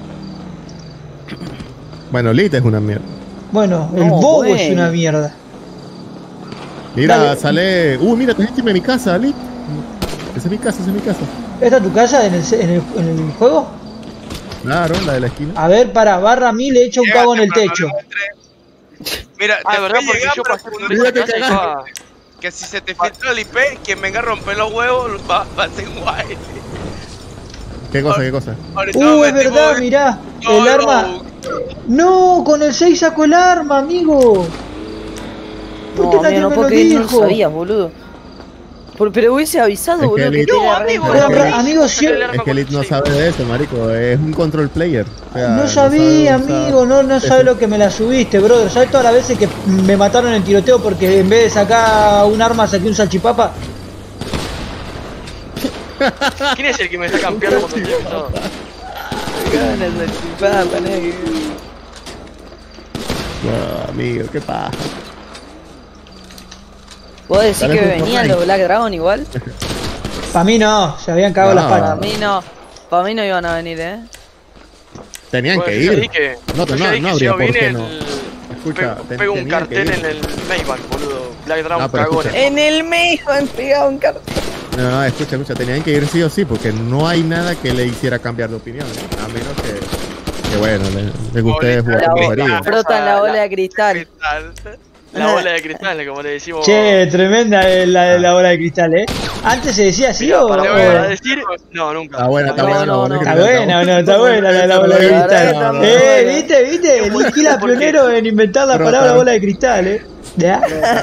Bueno, Lit es una mierda. Bueno, el No, bobo bueno. es una mierda. Mira, Dale. sale... mira, te encima de mi casa, Lit. Esa es mi casa, esa es mi casa. ¿Esta es tu casa en el juego? Claro, la de la esquina. A ver, para barra 1000 le echo un cago en el techo. Mira, Ah, te ¿verdad? puede Porque llegar, yo pero pasé por no esa te casa y cagas. estaba... Que si se te filtra el IP, quien venga a romper los huevos va a ser guay. ¿Qué cosa, qué cosa? Ahorita Es metimos verdad, mirá. El arma. No, con el 6 sacó el arma, amigo. ¿Por qué No, nadie amigo, no me puedo lo creer, no lo dijo? sabías, boludo. Pero hubiese avisado, Es boludo, que que el- te No, era amigo, re- Pero, amigo, siempre- Es que Lit no sabe de eso, marico. Es un control player. O sea, No sabía, sabe usar- amigo, no sabe lo que me la subiste, brother. ¿Sabes todas las veces que me mataron en tiroteo porque en vez de sacar un arma saqué un salchipapa? ¿Quién es el que me está campeando cuando estoy todo? Ganas de chupar, negro. No, amigo, qué paja. ¿Puedo decir Dale, que justo venían ahí. los Black Dragon igual? Para mí no, se habían cagado No. las Para patas. mí no. Para mí no iban a venir, Tenían Bueno, que yo ya ir. dije- No, yo no, ya dije, no si habría yo por vine, qué no. Escucha, pego un tenían que cartel ir. en el Maybach, boludo. Black Dragon No, pero cagones. escucha. En el medio han pegado un cartel. No, escucha, tenían que ir sí o sí, porque no hay nada que le hiciera cambiar de opinión, ¿eh? A menos que bueno, les guste jugar La con bola. bobería. Frotan la bola de cristal. La bola de cristal, como le decimos. Che, tremenda la bola de cristal, Antes se decía así Mira, o. para decir, no, nunca. Está buena, está No, buena. no, buena no. que Está no, buena, o no, está buena la bola de La verdad cristal. que está muy buena. ¿Viste? Liquila ¿Por qué? pionero en inventar la Pero palabra está- bola de cristal, ¿Ya?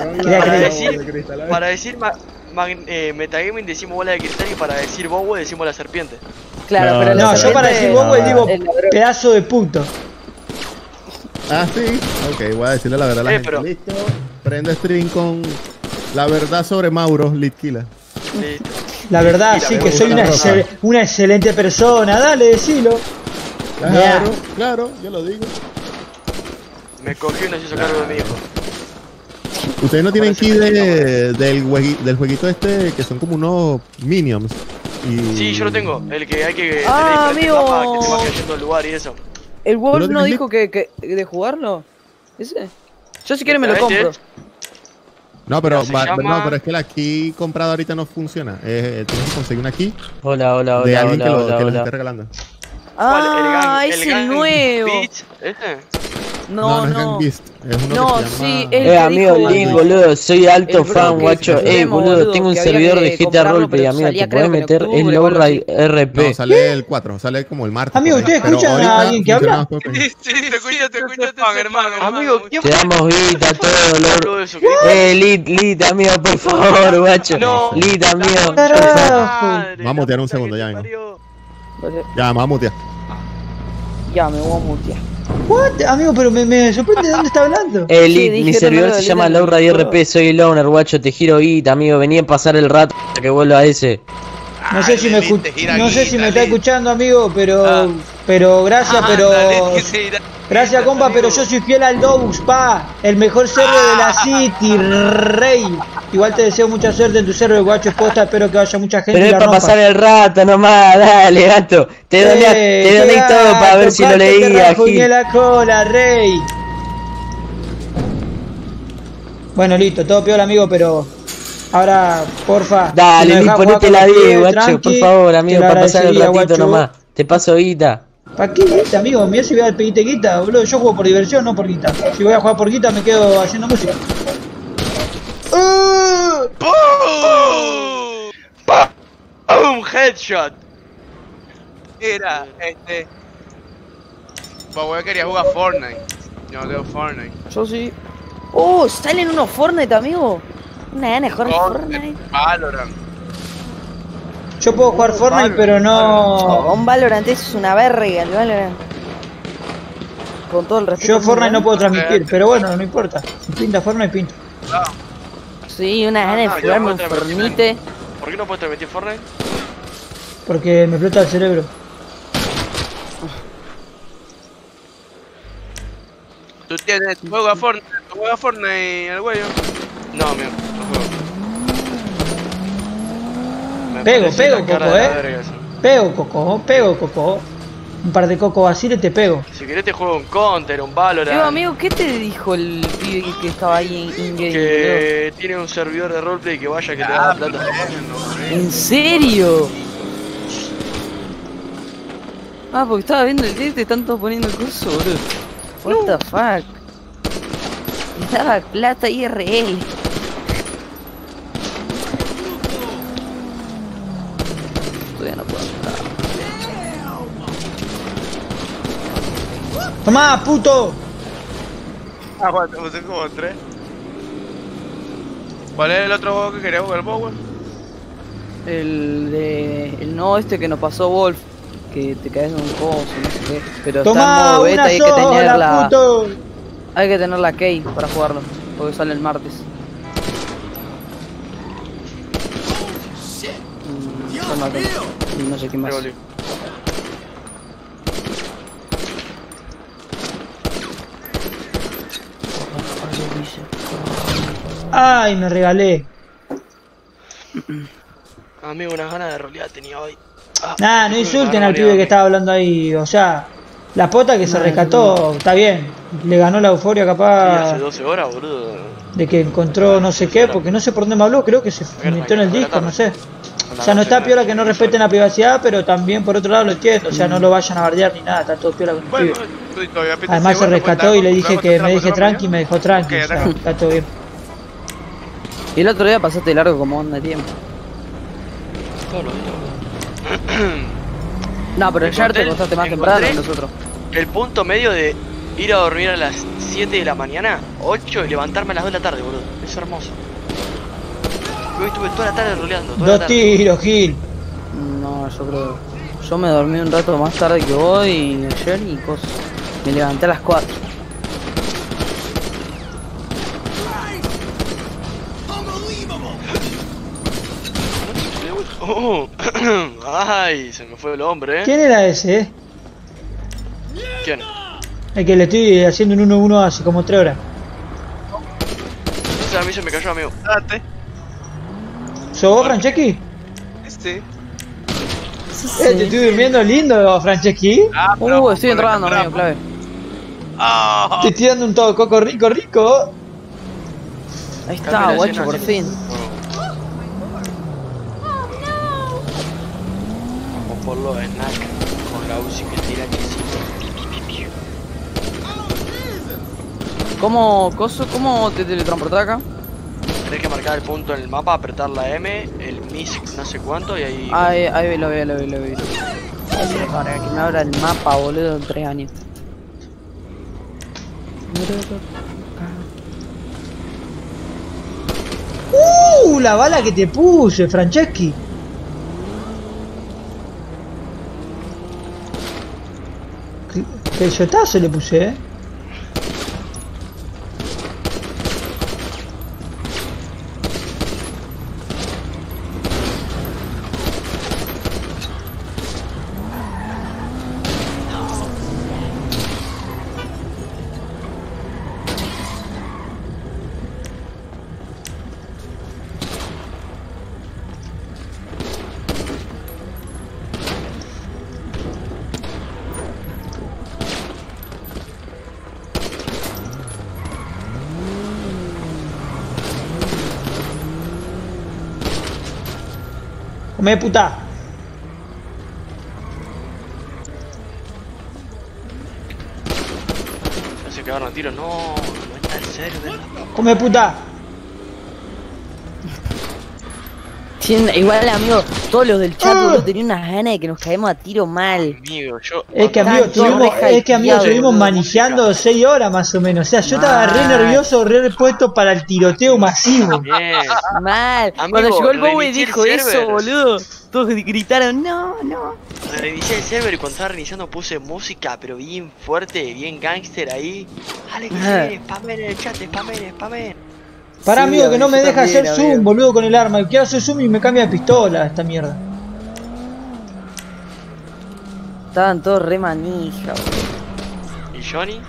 Para decir Metagaming decimos bola de cristal y para decir Bowie decimos la serpiente. Claro, No, pero la No, yo para serpiente- decir Bowie digo el ladrón. pedazo de puto. Ah, sí. Ok, voy a decirle la verdad a la gente. pero- Listo. Prendo stream con la verdad sobre Mauro Litkila. Listo. La verdad, Mira, sí, me que soy gusta una excelente persona. Dale, decilo. Claro, claro, yo lo digo. Me cogió y no se hizo cargo de mi hijo. Ustedes no tienen que Parece ir que del jueguito este que son como unos minions. Y... Sí, yo lo tengo. El que hay que Ah, tener diferentes amigo. mapas, que te va cayendo el lugar y eso. ¿El ¿Tú Wolf lo no tienes, dijo que de jugarlo? ¿Ese? Yo si quiere me lo Este compro. es- No, pero, Se no, llama- pero es que la key comprada ahorita no funciona. Tienes que conseguir una key Hola, hola, de hola, alguien hola, que hola, los hola. esté regalando. ¿Cuál? Ah, el es el Gang nuevo. Beach, ¿este? No, es Gang Beast. Es uno No, que se sí, llama... el que amigo dijo- Link, boludo, soy alto el bro fan, que guacho. tenemos, Boludo, tengo un que había servidor que de GTA comprarlo, Roleplay, pero amigo. salía Te podés creo que en meter, es octubre o algo Lowride así. RP. No, sale el 4, sale como el martes. Amigo, por ahí. ¿ustedes Pero escuchan a ahorita alguien que funciona habla? más por ahí. Sí, te escucho, hermano. Amigo, ¿quién Te damos guita, todo, habló Lord. de eso? ¿Qué Lit, amigo, por favor, guacho. No. Lit, amigo. Carajo. madre, Vamos a mutear la un puta segundo, que ya te vengo. parió. Vale, Ya, vamos a mutear. ya me voy a mutear. What? Amigo, pero me sorprende de dónde está hablando. Sí, Lit, mi dijeron servidor algo se de llama Lit en el Lowride juego. RP, soy el owner, guacho. Te giro guita, amigo. Vení a pasar el rato hasta que vuelva a ese. No sé si me no sé si me está escuchando, amigo, pero gracias, gracias, compa, pero yo soy fiel al Dobux, pa, el mejor server de la City, rey. Igual te deseo mucha suerte en tu server, guacho, posta, espero que vaya mucha gente Pero y es la para rompa. pasar el rato nomás, dale, gato. Te doné todo para ver si lo leía, Gil. la cola, rey. Bueno, listo, todo piola, amigo, pero ahora, porfa. Dale, si me Lit, dejás ponete jugar la con los 10, pibes, guacho, tranqui, por favor, te amigo, lo para pasar el agradecería, ratito guacho. nomás. Te paso guita. ¿Para qué guita, amigo? Mirá si voy a pedirte guita, boludo. Yo juego por diversión, no por guita. Si voy a jugar por guita, me quedo haciendo música. ¡Boom! Headshot. Mira, Pues quería jugar Fortnite. Yo no tengo Fortnite. Yo sí. Salen unos Fortnite, amigo. Una gana de jugar Fortnite. Valorant. Yo puedo jugar Fortnite, pero no. Un Valorant es una verga, el Valorant. Con todo el respeto. Yo Fortnite no puedo transmitir, pero bueno, no importa. Si pinta Fortnite, pinta. Sí, una gana de yo jugarme un puedo transmitir. Fortnite. ¿Por qué no puedes transmitir Fortnite? Porque me explota el cerebro. ¿Tú juegas Fortnite al huevo? No, amigo, no juego. Me Pego, parece pego, la cara Coco, de la verga eso. Pego, Coco. Un par de Coco Basile te pego. Si querés te juego un Counter, un Valorant. Amigo, ¿qué te dijo el pibe que estaba ahí en game? Que tiene un servidor de roleplay que vaya que te da plata. ¿En serio? Porque estaba viendo el test, te están todos poniendo el curso, boludo. What the fuck? Me daba plata IRL. Todavía no puedo entrar. ¡Tomá, puto! Aguanta, puse como 3. ¿Cuál es el otro juego que querías jugar, Power? El no que nos pasó Wolf, que te caes en un coso, no sé qué. Pero ¡Tomá, está en modo beta una y hay que tener sola, puto! Hay que tener la key para jugarlo, porque sale el martes. Yo no tengo. Y no sé quién más. ¡Ay, me regalé! Amigo, unas ganas de rolear tenía hoy. Nah, no insulten al pibe que estaba hablando ahí. O sea, la pota que se rescató, está bien. Le ganó la euforia Sí, capaz hace 12 horas, boludo. de que encontró no sé qué, porque no sé por dónde me habló, creo que se metió en el disco, no sé. O sea, no está piola que no respeten la privacidad, pero también por otro lado lo entiendo. O sea, no lo vayan a bardear ni nada, está todo piola con el pibe. Además se rescató y le dije que me deje tranqui y me dejó tranqui. O sea, está todo bien. Y el otro día pasaste largo como onda de tiempo. No, pero ayer te acostaste más temprano que nosotros. El punto medio de ir a dormir a las 7 de la mañana, 8 y levantarme a las 2 de la tarde, boludo. Es hermoso. Hoy estuve toda la tarde roleando. Dos tiros, Gil. No, yo creo. Yo me dormí un rato más tarde que hoy y ayer y cosas. Me levanté a las 4. Ay, se me fue el hombre, ¿Quién era ese, ¿Quién? El que le estoy haciendo un 1-1 hace como 3 horas. A mí se me cayó, amigo. Date. ¿Sos vos, Franceschi? Este. Te estoy durmiendo lindo, Franceschi. Estoy entrando, amigo, clave. Te estoy dando un todo coco rico, rico. Ahí está, guacho, por fin. Vamos por los snacks con la UCI que tira chisito. ¿Cómo te teletransportás acá? Tenés que marcar el punto en el mapa, apretar la M, el MISC no sé cuánto y ahí... Ahí lo veo. Para que me abra el mapa, boludo, en 3 años. La bala que te puse, Franceschi. Qué shotazo le puse, Come puta. Se quedaron a tiro, no está en serio. Come puta. Igual, amigo, todos los del chat, boludo, tenían unas ganas de que nos caemos a tiro mal. Amigo, yo... Es que, amigo, estuvimos manejando 6 horas más o menos. O sea, yo estaba re nervioso, re puesto para el tiroteo masivo. Bien. Mal. Amigo, cuando llegó el Bowie dijo el eso, boludo. Todos gritaron, no. Reinicié el server y cuando estaba reiniciando puse música, pero bien fuerte, bien gangster ahí. Dale, que se spamen en el chat, spamen. Pará, Sí, amigo, que no me deja también, hacer zoom, boludo, con el arma. Quiero hacer zoom y me cambia de pistola esta mierda. Estaban todos re manija, boludo. ¿Y Johnny?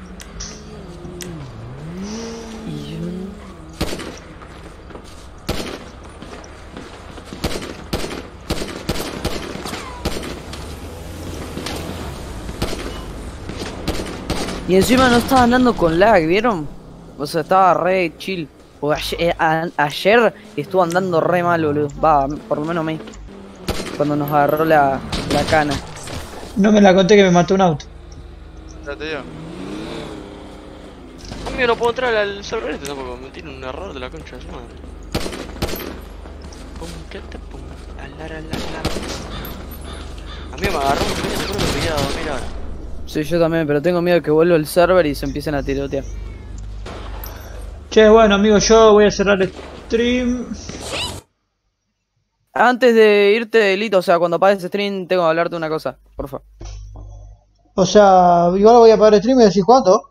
Y encima no estaba andando con lag, ¿vieron? O sea, estaba re chill. Porque ayer estuvo andando re mal, boludo. Va, por lo menos a mí. Cuando nos agarró la cana. No me la conté que me mató un auto. Ya te digo. Amigo, no puedo entrar al server este tampoco. Me tiene un error de la concha de su madre. Amigo, me agarró un sueño, seguro que me iba a dormir ahora. Sí, yo también, pero tengo miedo de que vuelva el server y se empiecen a tirotear. Che, bueno, amigo, yo voy a cerrar el stream. Antes de irte, Lito, o sea, cuando apagues stream, tengo que hablarte una cosa, por favor. O sea, igual voy a apagar el stream y decís cuánto.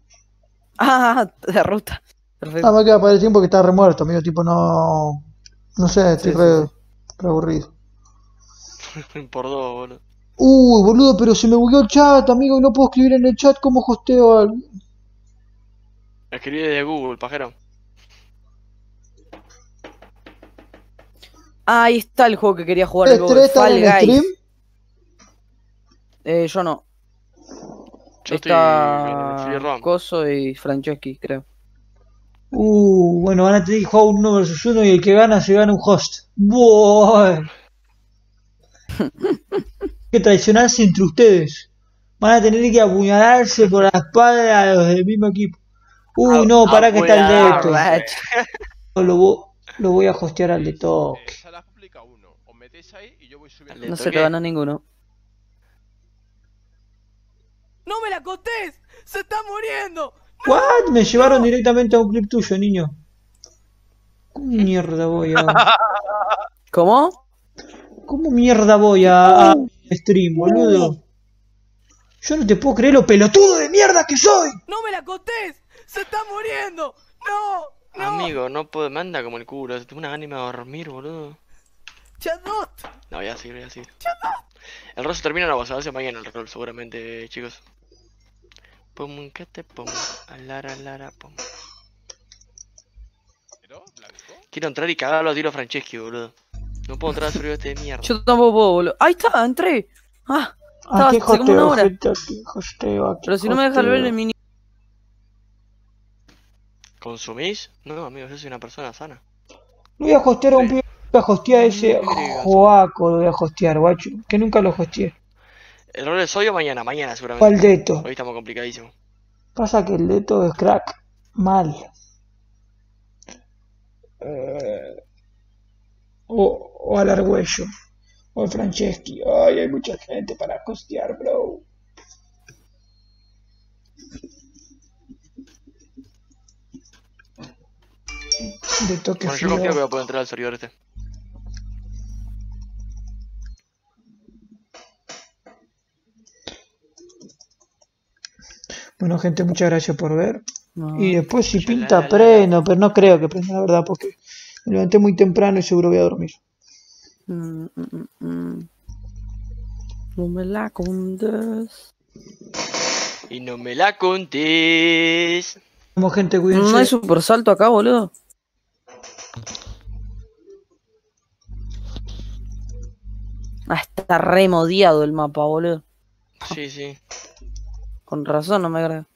De ruta. Perfecto. Me queda apagar el stream porque está remuerto, amigo, tipo no... No sé, estoy re aburrido. Por dos, boludo. Boludo, pero se me bugueó el chat, amigo, y no puedo escribir en el chat cómo hosteo algo. Escribí desde Google, pajero. Ahí está el juego que quería jugar, el ¿Están en stream? Yo no. Yo está estoy en ROM. Coso y Franceschi, creo. Bueno, van a tener que jugar 1 versus 1 y el que gana se gana un host. ¡Buah! Que traicionarse entre ustedes. Van a tener que apuñalarse por la espalda a los del mismo equipo. No, pará que está el de esto. Lo voy a hostear al de toque. No se lo ganó ninguno. ¡No me la contés! ¡Se está muriendo! ¿What? Me llevaron directamente a un clip tuyo, niño. ¿Cómo mierda voy a...? ¿Cómo? ¿Cómo mierda voy a stream, boludo? Yo no te puedo creer lo pelotudo de mierda que soy. ¡No me la contés! ¡Se está muriendo! ¡No! Amigo, no puedo, me anda como el culo. Tengo una gana de dormir, boludo. ¡Chatbot! No, voy a seguir. El rol se termina, no, se hace mañana el rol, seguramente, chicos. Pum, que te pum, alara, pum. Quiero entrar y cagarlo a tiro a Franceschi, boludo. No puedo entrar al servidor este de mierda. Yo tampoco puedo, boludo. Ahí está, entré. Estaba hace como una hora. Pero si no me deja ver el mini. ¿Consumís? No, amigo, yo soy una persona sana. No voy a hostear a un pibe, voy a hostear a ese Joaco, lo voy a hostear, guacho. Que nunca lo hosteé. El rol es hoy o mañana, seguramente. ¿Cuál de estos? Hoy estamos complicadísimos. Pasa que el Leto es crack. Mal. O al Argüello. O al Franceschi. Ay, hay mucha gente para costear, bro. De toque Bueno, yo frío. confío que voy a poder entrar al servidor este. Bueno, gente, muchas gracias por ver. No. Y después si pinta prendo, pero no creo que prenda, la verdad, porque me levanté muy temprano y seguro voy a dormir. No me la contes. Y no me la contés. Como gente, cuídense. No hay super salto acá, boludo. Ah, está remodiado el mapa, boludo. Sí, sí. Con razón no me agrada.